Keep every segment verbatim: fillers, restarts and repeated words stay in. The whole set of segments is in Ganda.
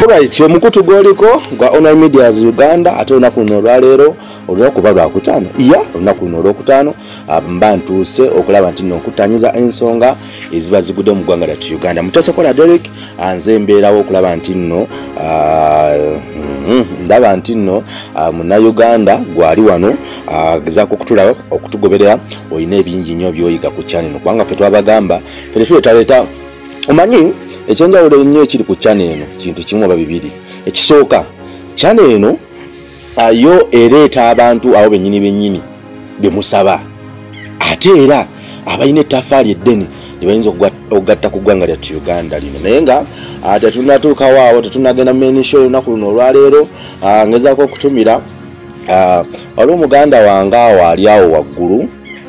Alright, omukutu gwoliko gwa Online Medias Uganda ate olunaku luno olwaleero olunaku lwa lwakutaano iya olunaku luno olwokutaano mba ntuuse okulaba nti nno nkutanyiza ensonga eziba zigudde mu ggwanga lyattu Uganda. Mutasokola Derek anze mbeerawo okulaba nti nno ndaba nti nno munnauganda gwali wano agezaako okutulaba okutugoberera olina ebingi nnyo by'oyiga ku channel kubanga ffe twabagamba ffe tuleetaleeta omanyi ekyenjawulo ennyo ekiri ku channel eno kintu kimu oba bibiri. Ekisooka channel eno yo ereeta abantu abo bennyini bennyini bemusaba ate era abalina ettaffaali eddene ne bayinza okugatta ku ggwanga lyattu Uganda lino naye nga tetunnatuukawo awo tetunnagenda mu main show olunaku luno olwaleero ngezaako okutumira waliwo muganda wange awo ali awo waggulu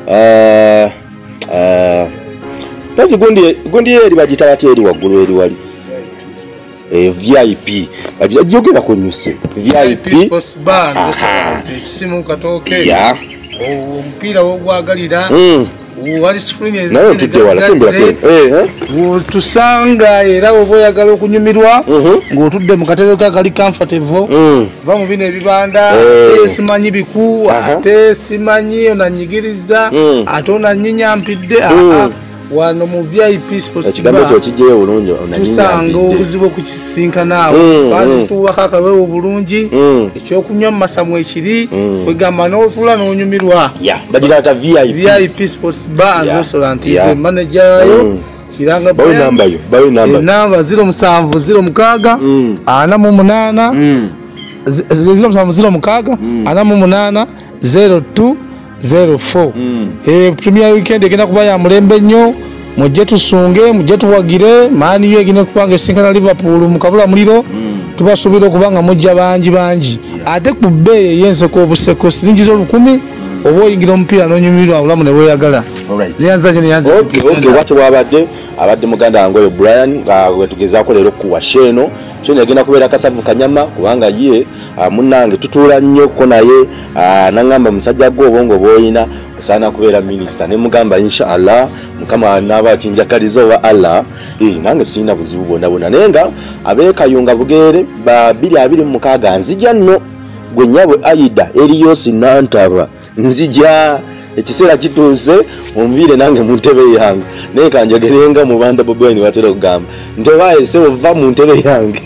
Tazi gundi gundi eri bagita bati eri waggulu eri wali eh V I P ajogera ko nyuse V I P sports bar simu katoke ya ompira wo gwagalira wali screen nayo tudde wala simbula ke eh eh tusanga era obo yagala okunyumirwa ng'otudde mu katebe ka kali comfortable va mu bine ebibanda simanyi biku ate simanyi onanyigiriza ate onanyinya-mpidde a wano mu V I P sports bar kigambo kijeyo bulungi onanyinya tusanga obuzibu okukisinkana awo faazi tuwaka akawewo bulungi ekyokunywa mu masamu ekiri kwegamba n'otula n'onyumirwa ya bagirata V I P V I P sports bar and restaurant is manager yayo kiranga bawe namba yo bawe namba namba zero seven zero mukaaga ana mu munana zero seven zero mukaaga ana mu munana zero two zero four eh premier weekend egenda kuba ya mulembe nnyo mujje tusunge mujje tuwagire maani yo egenda kubanga sinkana Liverpool mukabula muliro tubasubira okubanga mujja banji banji ate ku beye yense ko obuseko siringi zo lukumi obo oyingira omupiira n'onyumirwa obulamu ne weeyagala. Alright. Nyanza gye nyanza. Okay, okay, watu wabadde abadde muganda wange oyo Brian nga tugezaako leero ku washeno kyo negenda kubeera kasavu kanyama kubanga ye munnange tutuula nnyo ko naye nangamba musajja gwo obongo bwoyina osaana kubeera minister ne mugamba inshallah mukama naba kinjakaliza oba Allah eh nange sina buzibu bonna bonna naye nga abeekayunga bugeere ba bbiri abiri mu mukaaga nzija nno gwe nnyabwe Aida eriyo sinantaba nzija ekiseera kituuse omvire nange mu ntebe yange naye kanjogerenga mu banda Bobi Wine watera okugamba ntebaye se ova mu ntebe yange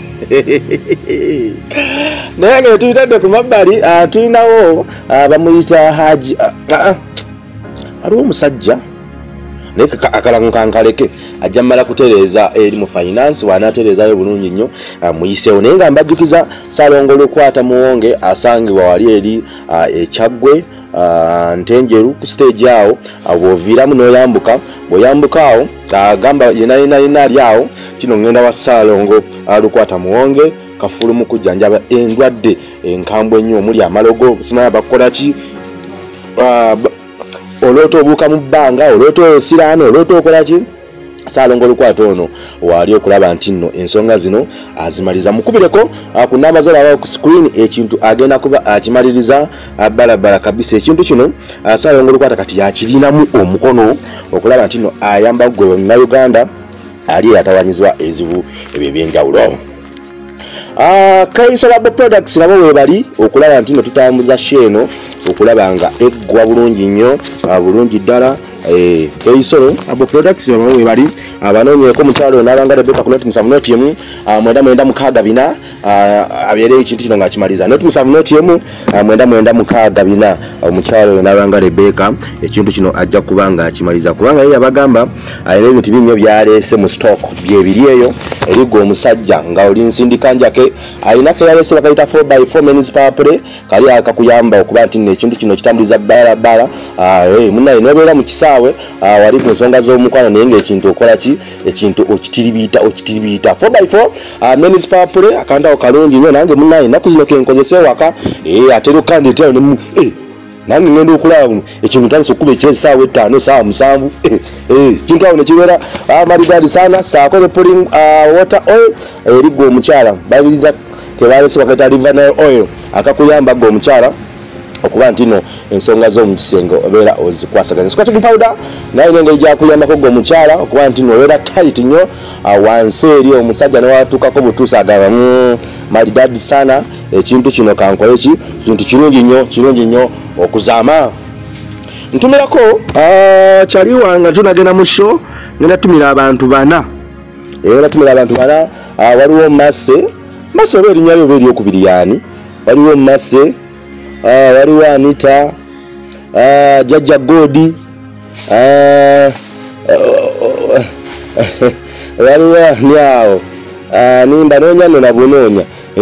naye nga tuyitadde ku mabbali tulinawo bamuyita Haji aliwo omusajja naye akalango kankaleke ajja mmala kutereeza eri mu finance wanaatereezayo bulungi nnyo muyiseewo naye nga mbajjukiza Saalongo Lukwata Muwonge asangibwa wali eri ekyagwe Ntenjeru ku stage awo aboviiramu n'oyambuka bw'oyambuka awo agamba yenayina ali awo kino ngenda wa Saalongo Lukwata Muwonge kafulu mu kujjanjaba endwadde enkambwe ennyo omuli amalogo simanyi bakola ki olooto obuuka mu bbanga olooto osiraano olooto okola ki Saalongo Lukwata ono wali okulaba nti nno ensonga zino azimaliza mukubireko ku namba zo lawa ku screen ekintu agenda kuba akimaliriza balabala kabisa ekintu kino Saalongo Lukwata kati yakirinamu omukono okulaba nti nno ayamba gwe na Uganda ali atawanyizwa ezibu ebyo ebyenjawulo. Ah Kaisolabo Products nabo we bali okulaba nti nno tutambuza sheno okulaba nga eggwa bulungi nnyo bulungi ddala eh Kaisolo abo products bamwe we bali abanonye ko mutalo nalanga Rebecca ku note msavu yemu mwenda mwenda mukaga bina abere ekintu kino ngakimaliza note msavu yemu mwenda mwenda mukaga bina omukyalo nalanga Rebecca ekintu kino ajja kubanga akimaliza kubanga yeye abagamba ayere ebintu binyo byalese mu stock bye biriyeyo erigo omusajja nga oli nsindika njake ayina ke yalese bakaita four by four minutes papre kali akakuyamba okuba nti ekintu kino kitambuliza bala bala eh munaye nebera mu kisawe wali ku nsonga z'omukwano naye ng'ekintu okola ki ekintu okitiribita okitiribita four by four minutes papre akandawo kalungi nnyo nange munaye ennaku zino kenkozese waka eh atero kandi etero ne eh nange ngenda okulaba ekintu tandise okuba ekyesaawa ettaano saawa musanvu eh kintu awo ne kibeera maligadi sana saako ne pulling water oil erigwa omukyala balira kebalese bakaita liver oil akakuyamba gwa omukyala okuba nti no ensonga z'omukisenge obeera ozikwasaganya. Squatting powder naye n'engeri gyakuyambako gwe omukyala okuba nti no obeera tight nnyo wansi eri omusajja newatuukako butuusa agamba mm, maridadi sana ekintu kino kankole ki kintu kirungi nnyo kirungi nnyo okuzaama. Ntumirako kyali wanga tunagenda mu show ngenda tumira abantu bana era tumira abantu bana waliwo Masse Masse oba erinnya lyo oba eryokubiri yaani waliwo Masse waliwo Anita Jajja Godi waliwo nyawo nimba noonya nona bunoonya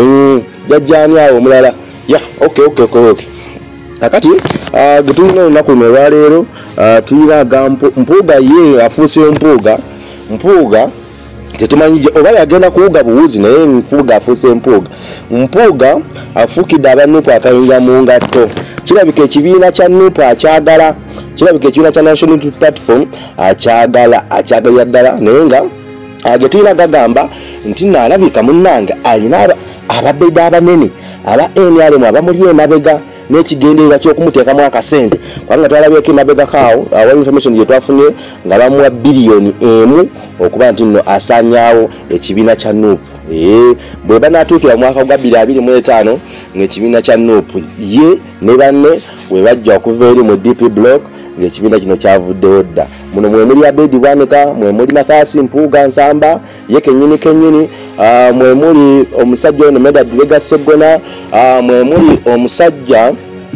jajjani awo omulala ya okay okay okay kakati getulina olunaku luno olwaleero tuyina mpuuga ye afuuse mpuuga mpuuga tetumanyi oba yagenda kuwuga buwuzi naye mpuuga afuuse mpuuga mpuuga afuukidde abanupu akayinja mu ngatto. Kirabika ekibiina kya nupu akyagala kirabika ekibiina kya National Unity Platform akyagala akyagalira ddala naye nga getulina gagamba nti naalabika munnange alina ababedde abanene aba N R M abamuli emabega n'ekigendererwa ky'okumuteekamu akasente kubanga twalabyeko emabega kaawo awali information gye twafunye nga bamuwa biliyoni emu okuba nti nno asaanyaawo ekibiina kya nupu. ee bwe banaatuukira mu mwaka gwa bbiri abiri mu etaano ng'ekibiina kya nupu ye ne banne we bajja okuva eri mu D P block ng'ekibiina kino kyavuddewo dda. Muno mwe muli Abedi Bwanika, mwe muli Mathasi Mpuuga Nsamba ye kennyini kennyini, mwe muli omusajja ono Medad Lega Segona, mwe muli omusajja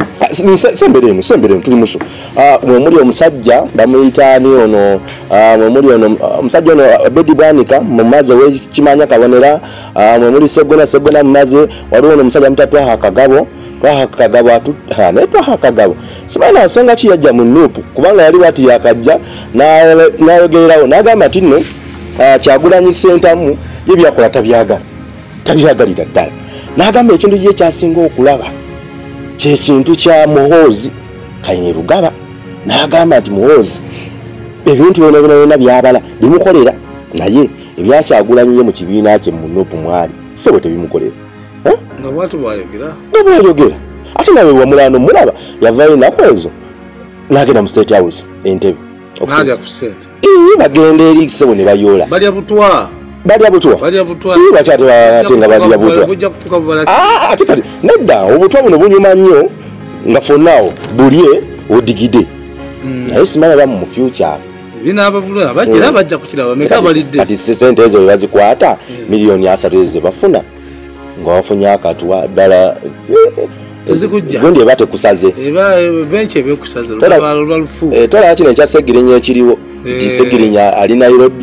sembere eno sembere eno tuli muso, mwe muli omusajja bamuyitaani ono, mwe muli ono omusajja ono Abedi Bwanika mu maze w'ekimanya kabonera, mwe muli Segona Segona mu maze waliwo ono omusajja mutatwaha Kagabo twaha Kagabo atu ha ne twaha Kagabo simana nsonga ki yajja mu nupu kubanga yali wati yakajja na nayogererawo n'agamba tinno Kyagulanyi sentamu ye byakola tabyagala tabyagalira ddala n'agamba ekintu ye kyasinga okulaba kye kintu kya Muhoozi Kainerugaba n'agamba nti Muhoozi ebintu byonna byonna byabala bimukolera naye ebya Kyagulanyi ye mu kibiina kye mu nupu mwali sebo tebimukolera nga bwatu bwayogera nga bwayogera ate nawe wamulano mulaba yavayo nakwezo nagenda mu State House Entebbe okusajja ku sente ii bagenda eri sebo ne bayola balya butwa balya butwa balya butwa ii bakyate batenga balya butwa bujja kufuka bubala ah ate kati nedda obutwa buno bunyuma nnyo nga fonnawo bulye odigide naye simanya bamu mu future bina ababula bajja bajja kukiraba meka balidde kati sente ezo bazikwata miliyoni asatu ezo bafuna nga wafunya akatwa ddala tezikujja gundi ebate kusaze eba benche bekusaze lwalo lwalufu eh tola kino ekya Segirinya ekiriwo nti Segirinya ali Nairobi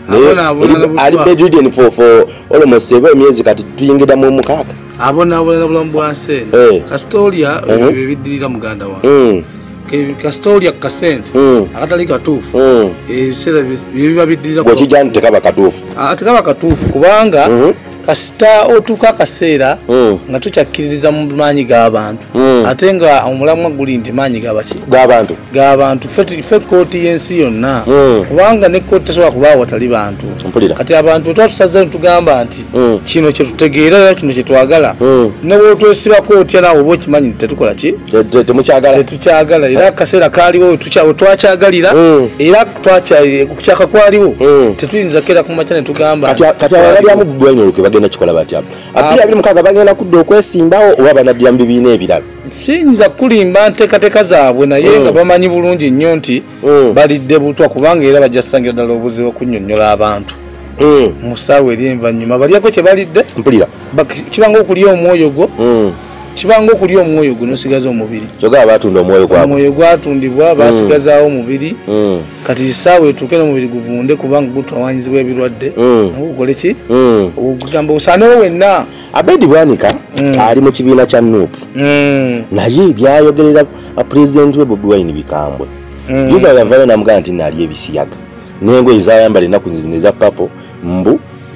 ali bedridden for for almost seven years kati tuyingida mu mukaka abona abona bulambwase Kastoria ebidirira muganda wa ke Kastoria kasente akatali katufu eh sera biba bidirira ko kijani tekaba katufu atekaba katufu kubanga kasita otuka kaseera nga tukyakiririza mu maanyi g'abantu ate nga omulamwa guli nti maanyi g'abaki g'abantu g'abantu ffe kooti y'ensi yonna kubanga ne kooti tesobola kubaawo watali bantu kati abantu twatusaze tugamba nti kino kye tutegeera era kino kye twagala ne bw'otwesibako otya naawe oba okimanyi nti tetukola ki tetukyagala era akaseera kaaliwo twakyagalira era kukyaka kwaliwo tetuyinza kera ku makya ne tugamba kati abalyamu bubwenyo bagenda kikola batya abiri abiri mukaga bagenda kudda okwesimbawo oba banaddira mu bibiina ebirala siyinza kulimba nteekateeka zaabwe naye nga bamanyi bulungi nnyo nti balidde butwa kubanga era bajja sangira ddala obuzibu okunnyonnyola abantu mu ssaawa eri envannyuma balyako kye balidde mpulira kibanga okulya omwoyo gwo kibanga okulya omwoyo gwo n'osigaza omubiri kyogala batunda omwoyo gwabwe omwoyo gwatundibwa basigazaawo omubiri kati essaawa etuuke n'omubiri guvunde kubanga gutawanyizibwa ebirwadde nagwo gukole ki ogugamba osaanewo wenna. Abedi Bwanika ali mu kibiina kya nupu naye ebyayogerera pulezidenti we Bobi Wine bikambwe juza yavayo namugamba nti nali ebisiyaga n'engoye zayambala ennaku zino eza papo mbu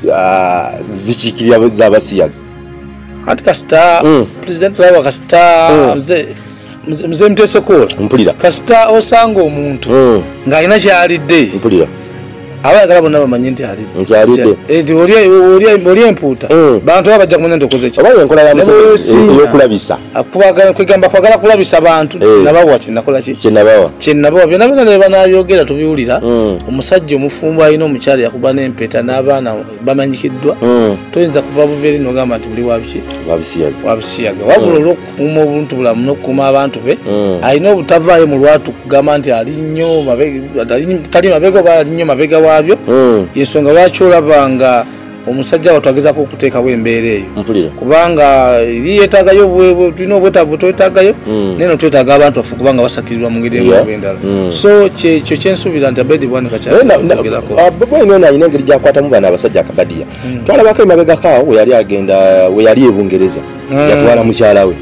zikiikirira z'abasiyaga ati kasita president lawa kasita mze mze Mteso Kola mpulira kasita osanga omuntu ng'alina kyalidde mpulira abayagala bonna bamanyi nti ali nti alidde nti oli empuuta bantu aba bajja kumanya nti okoze ki oba enkola ya Museveni eyokulabisa kwegamba kwagala kulabisa bantu nabawa kyenakola ki kyenabawa kyenabawa byonna byonna ne banabyogera tubiwulira omusajja omufumbo alina omukyala yakuba n'empeta n'abaana bamanyikiddwa toyinza kuva buveeri n'ogamba nti buli wabiki wabisiyaga wabula olw'okukuuma obuntu bulamu n'okukuuma abantu be alina obutavaayo mu lwatu kugamba nti ali nnyo tali mabega oba ali nnyo mabega waabyo yensonga lwaki olabanga omusajja wa twagezako okuteekawo embeera eyo kubanga yeetaagayo tulina obwetaavu twetaagayo naye no twetaaga abantu baffe kubanga basakirirwa mu ngeri emu endala so kyekyo kyensuubira nti Abedi Bwanika kyabona alina engeri gyakwatamu bana abasajja akabadiya twalabako emabega kaawo we yali agenda we yali e Bungereza yatwala mukyala we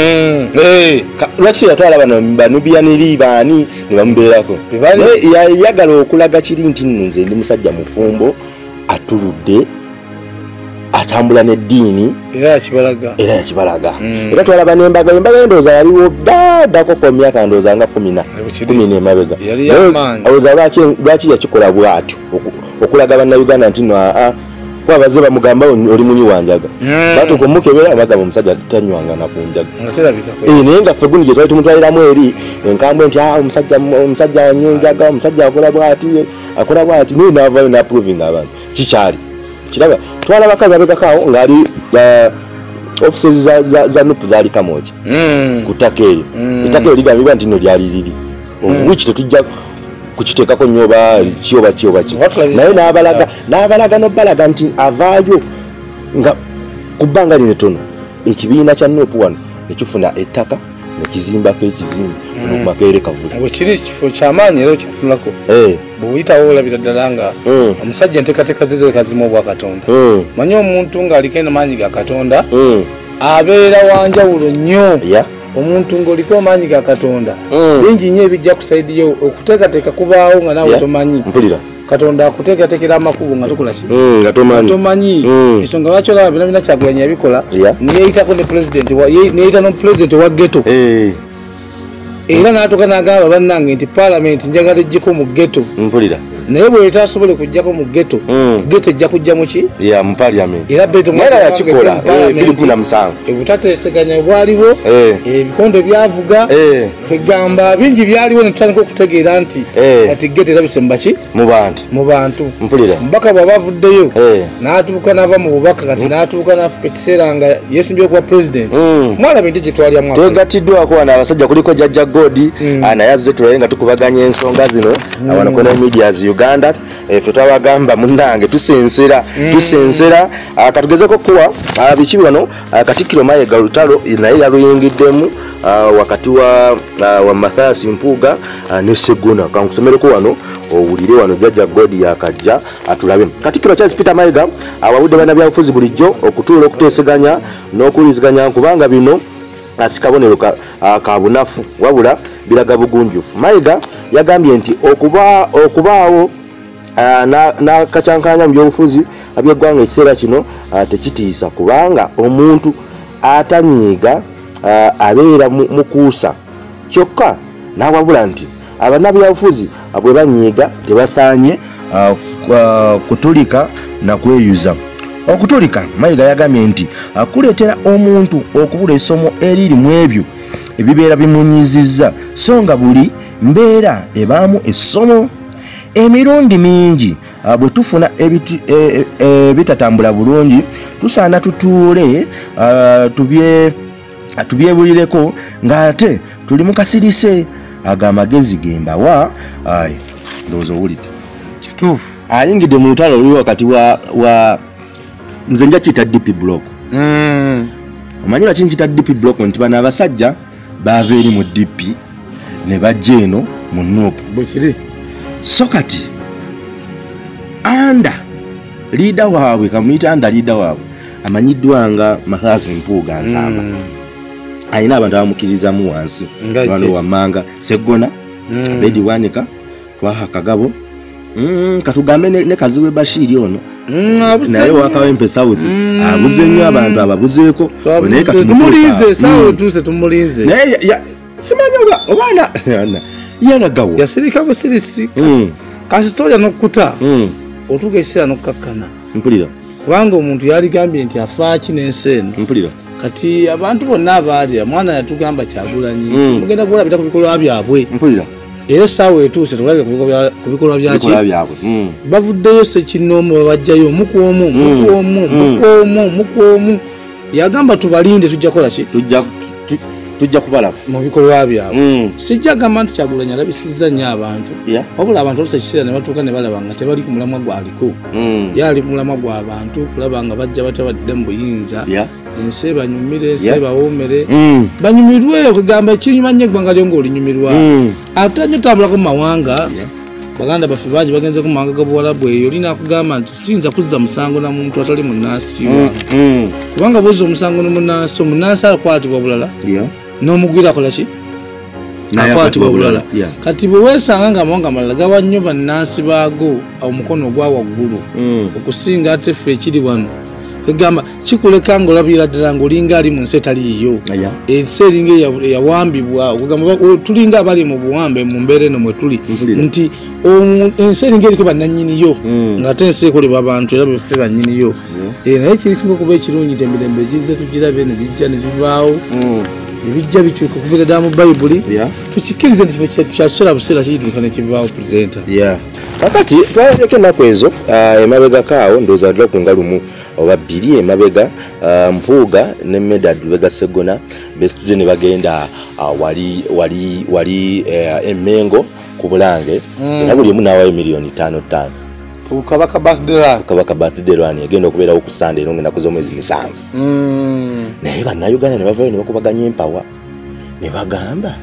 lwaki yatwala bano banubiyaniri baani ne bamubeerako yayagala okulaga kiri nti nno nze ndi musajja mufumbo atuludde atambula n'eddiini era yakibalaga era yakibalaga era twalaba n'embaga embaga endowooza yaliwo ddaddako ku myaka ndowooza nga kumi n'emabega olowooza lwaki yakikola bw'atyo okulaga bannayuganda nti nno aa kwabaze bamugamba oli munyi wanjaga batuka omukebera abagamba omusajja tanywanga na kunjaga naye nga ffe guni gye twali tumutwaliramu eri enkambwe nti omusajja omusajja anyunjaga omusajja akola bw'ati akola bw'ati naye naavayo n'approving abantu kikyali kiraba twalabako ababegakaawo ng'ali offices za nupu zaali Kamoja ku ttaka eryo ettaka eryo ligambibwa nti nno lyali liri ovuwiki tetujja kukiteekako nnyo oba ki oba ki oba ki naye n'abalaga n'abalaga n'obbalaga nti avaayo nga ku bbanga lino tono ekibiina kya nupu wano nekifuna ettaka nekizimbako ekizimbe nokumakeere kavule bwekiri kifo kyamaanyi era okitulako bweyitawo olabira ddala nga omusajja enteekateeka ze zekazimu obwa Katonda manyi omuntu ng'aliko amaanyi ga Katonda abeera wanjawulo nnyo omuntu ng'oliko amaanyi ga Katonda bingi nnyo ebijja kusaidiyo okuteekateeka kubaawo nga naawe tomanyi Katonda akuteekateekera amakubo nga tukola ki nga tomanyi ensonga lwaki olaba bino bina Kyagulanyi yabikola neyeyitako ne pulezidenti neyeyita n'omupulezidenti wa ghetto era n'atuuka n'agamba bannange nti paalamenti njagala ejjeko mu ghetto mpulira naye bwe etasobole kujjako mu ghetto ghetto ejja kujja mu ki mu paalamenti era era yakikola bbiri kkumi na musanvu obutateeseganya bwaliwo ebikonde byavuga kwegamba bingi byaliwo ne tutandika okutegeera nti kati ghetto erabise mu baki mu bantu mu bantu mpulira mubaka bw'aba avuddeyo n'atuuka n'ava mu bubaka kati n'atuuka n'afuka ekiseera nga yeesimbye okuba pulezidenti mwalabe nti gye twalyamu twegatiddwako wano abasajja kuliko Jajja Godi naye azze tulabe nga tukubaganya ensonga zino wano kona medias Uganda ffe twabagamba munnange tusensera tusensera katugezeko kuwa biki wano Katikkiro Mayiga Lutalo naye yaluyingiddemu wakati wa wa Mathias Mpuuga ne Sseggona kankusomereko wano owulire wano Jajja Godi yakajja atulabe Katikkiro Charles Peter Mayiga awabudde bannabyabufuzi bulijjo okutuula okuteeseganya n'okuwuliziganya kubanga bino asikabonero ka, ka bunafu wabula biraga bugunjufu. Mayiga yagambye nti okuba okubaawo na na kacyankanya mu byobufuzi abyegwanga ekiseera kino tekitiisa kubanga omuntu atanyiiga abeera mukuusa kyokka n'awabula nti abanabyabufuzi bwe banyiiga tebasaanye kutulika na kweyuza. Okutulika Mayiga yagambye nti akuleetera omuntu okubula essomo eriri mu ebyo ebibeera bimunyizizza so nga buli mbeera ebaamu essomo. Emirundi mingi bwe tufuna ebitatambula bulungi tusaana tutuule tubyebulireko ng'ate tuli mu kasirise aga amagezi gembawa ndowooza owulidde kituufu ayingidde mu lutalo luli wakati wa, wa nze nja kiyita D P block. Mm. Omanyi lwaki nkiyita D P block nti bano abasajja baava eri mu D P ne bajja eno mu Nuupu. Bwekiri so kati anda leader waabwe kamuyita anda leader waabwe amanyiddwa nga Mathias Mpuuga Nsamba. Mm. Ayina abantu abamukirizamu wansi wano Wammanga Sseggona mm. Abedi Bwanika Twaha Kagabo mm, katugambe ne, ne Kaziwe Bashiri ono mm, naye Wakawempe South mm. abuze nnyo abantu ababuzeeko naye katumulize sawe tuse tumulize naye simanyi oba obana yalagawo yasirika busirisi mm. kasitoja nokuta mm. otuuka ekiseera nokukakkana mpulira kubanga omuntu yaligambye nti afaaki n'ensi eno mpulira kati abantu bonna abaali mwana yatugamba Kyagulanyi nti mm. mugenda kulabira ku bikolwa byabwe mpulira era essaawa etuuse tulabire ku bikolwa byaki mm. bavuddeyo Ssekinoomu babajjayo omukuomu mukuomu mukuomu mukuomu yagamba tubalinde tujja kola ki tujja tujja kubalaba mu bikolwa byabwe mm. sijja gamba nti Kyagulanyi alabisizza nnyo abantu yeah. wabula abantu oluusi ekiseera ne batuuka ne balaba nga tebali ku mulamwa gwaliko mm. yaali mulamwa gw'abantu kulaba nga bajja batabadde mu buyinza yeah. ensi ebanyumire ensi yeah. ebawoomere mm. banyumirwe okugamba ekinyuma nnyo eggwanga lyo ng'olinyumirwa mm. ate nnyo tambulako mu mawanga yeah. baganda baffe bangi bagenze ku mawanga g'obuwalabu eyo olina akugamba nti siyinza kuzza musango na muntu atali munnansi mm. mm. kubanga bwozza omusango n'omunnansi omunnansi akwatibwa bulala yeah. n'omugwira akola ki akwatibwa bulala yeah. kati bwe weesanga nga amawanga amalala gawa nnyo bannansi baago omukono ogwa waggulu mm. okusinga ate ffe ekiri wano egamba kikuleka ng'olabira ddala ng'olinga ali mu nsi etaliiyo yeah. ensi eringa eyawambibwa okugamba tulinga abali mu buwambe mu mbeera eno mwe tuli nti ensi eringa eriko bannannyiniyo mm. ng'ate ensi ekolebwa abantu era beffe bannyiniyo yeah. naye kirisinga okuba ekirungi nti emirembe egizze tugirabe ne gijja ne givaawo mm. ebijja bikyuka okuviira ddala mu bayibuli yeah. tukikkirize nti kyakiseera buseera kiyituuka ne kivaawo purezenta yeah. kakati twaleko ennaku ezo uh, emabegako awo ndowooza adula ku nga lumu oba bbiri emabega uh, Mpuuga ne Medad Lubega Sseggona besitudde ne bagenda uh, wali wali wali uh, Emmengo ku Bulange mm. era buli emu n'awayo miliyoni ttaano ttaano Kabaka birthday run Kabaka birthday run egenda okubeerawo ku Sande ero ng'ennaku z'omwezi musanvu mm. naye bannayuganda ne bavayo ne bakubaganya empawa ne bagamba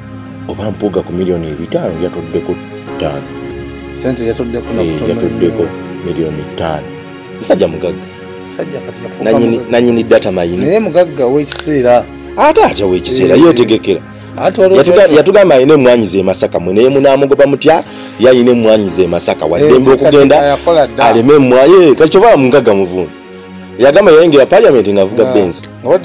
oba Mpuuga ku miliyoni bitaano yatoddeko ttaano sente yatoddeko e, yatoddeko miliyoni ttaano musajja mugagga musajja kati yafuuka nanyini data mayini naye mugagga w'ekiseera ate atya w'ekiseera e, yeetegekera yatugamba ayina emwanyiza e Masaka mwe naye munaamugoba mutya yayina emwanyiza e Masaka waddembe okugenda aleme emwaye kati kyova mugagga muvuuni yagamba yayingira parliament ng'avuga benzi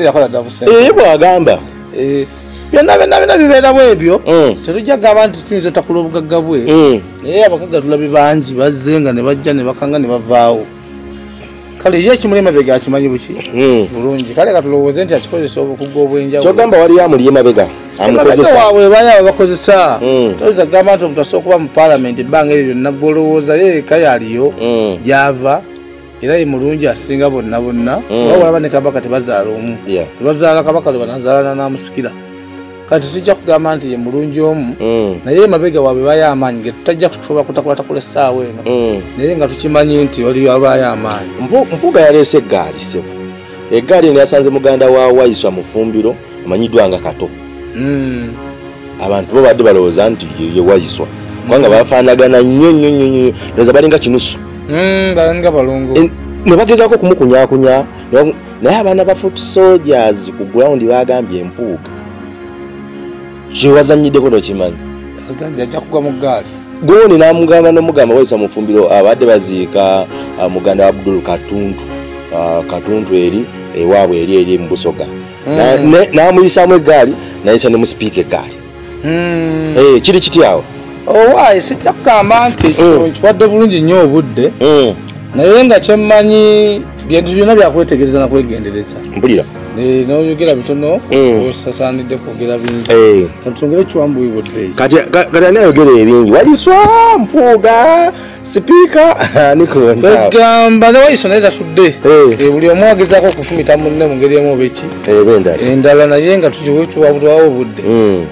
ee bw'agamba byonna byonna byonna bibeera bwebyo tetujja gamba nti tuyinza otakula obugagga bwe naye abagagga tulabe bangi bazze nga ne bajja ne bakanga ne bavaawo kale ye ekimuli emabega akimanyi buki bulungi kale katulowooze nti akikozesa obukugu obw'enjawulo kyogamba wali amuli emabega amukozesa waabwe bayaaba bakozesa toyinza kugamba nti omuntu asobola okuba mu paalamenti ebbanga eryo lyonna gwolowooza ye eka yaliyo gy'ava era ye mulungi asinga bonna bonna oba walaba ne kabaka tebazaala omu tebazaala kabaka lwe banazaalana n'amusikira kati tujja kugamba nti ye mulungi omu naye emabega waabwe bayo amaanyi ge tutajja kusobola kutakulatakula essaawa eno naye nga tukimanyi nti waliyo abayo amaanyi Mpuuga yaleese eggaali sebo eggaali eno yasanze muganda wa Waiswa mu Fumbiro amanyiddwa nga Kato abantu bo badde balowooza nti ye Waiswa kubanga bafaanagana nnyo nnyo nnyo ndowooza balinga kinusu balinga balungu ne bagezaako okumukunyaakunya naye abaana ba foot soldiers ku ground bagambye Mpuuga kyewazanyiddeko nokimanyi ajja kugwa mu ggaali goni namugamba nomugamba Waiswa mu Fumbiro abadde baziika muganda wa Abdul Katuntu Katuntu eri ewaabwe eri eri mu Busoga n'amuyisaamu eggaali nayisa ne mu sipiika eggaali kiri kiti awo owaayi sijja kugamba nti kiwadde bulungi nnyo obudde naye nga kyemmanyi bintu byonna byakwetegereza nakwegendereza mpulira noyogera bitono osasaanidde kwogera bingi katutongere kiwambuwi budde kati ani ayogera ebingi Waiswa Mpuuga sipiika egamba ne Waiswa naye tatudde buli omu agezaako okufumita munne mu ngeri emu oba eki endala naye nga tukiwabulwawo obudde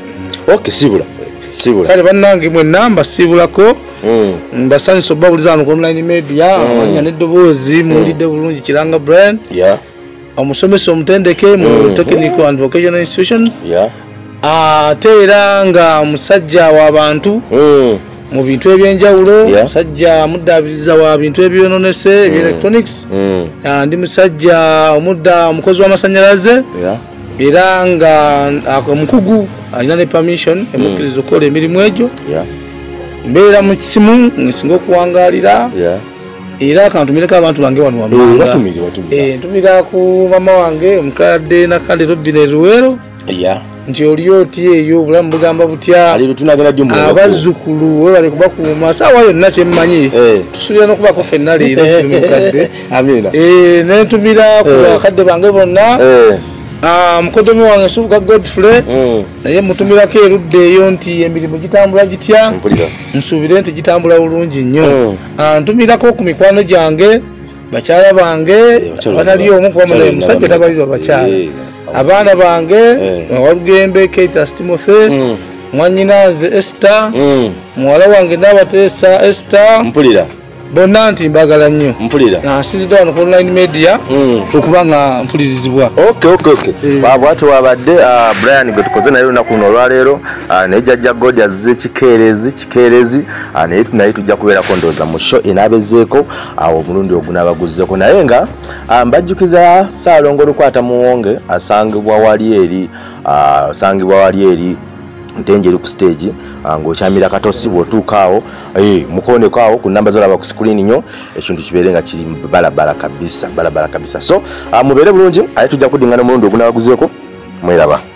ok sibula sibula kale bannange mwenna mbasiibulako mbasanyusa obbawuliza wano ku online media amanya n'eddoboozi muwulidde bulungi Kiranga Brian omusomesa omutendeke mu technical and vocational institutions ate era nga musajja w'abantu mu bintu ebyenjawulo musajja muddaabiriza wa bintu ebyononese ebyelectronics ndi musajja omudda omukozi w'amasannyalaze era nga omukugu alina ne permission emukkiriza okukola emirimu egyo mbeera mu kisimu nsinga okuwangaalira era akantumireko abantu bange wano wamanga ntumira ku mama wange omukadde nakande Robin Luwero nti oli oti eyo obulamu bugamba butya abazzukulu we bali kubakuuma saawa yonna kyemmanyi tusuubira n'okubako ffenna leero kiri mu kadde nentumira ku bakadde bange bonna mukodomi wange nsubuka Godfrey naye mutumirako erudda eyo nti emirimu gitambula gitya nsuubire nti gitambula bulungi nnyo ntumirako ku mikwano gyange bakyala bange batali omu kuba munaye musajja tabalirwa bakyala abaana bange Walugembe Kaitas Timothy mwanyinanze Esther muwala wange Nabateesa Esther mpulira bonna nti mbagala nnyo nsizidde wano ku online media okuba nga mpulirizibwa bwatyo wabadde Brian gwe tukoze naye olunaku luno olwaleero naye jjajja God azze kikeerezi kikeerezi naye naye tujja kubeerako ndowooza mu show enaabezeeko awo omulundi ogunaabaguzzeko naye nga mbajjukiza Ssaalongo Lukwata Muwonge asangibwa wali eri asangibwa wali eri Ntenjeru ku stage ng'okyamira katosi bw'otuukaawo mukoneko awo ku namba zolaba ku screen nnyo ekintu kibeere nga kiri balabala kabisa balabala kabisa so mubeere bulungi ate tujja kuddingana omulundi ogunaabaguzeeko mweraba.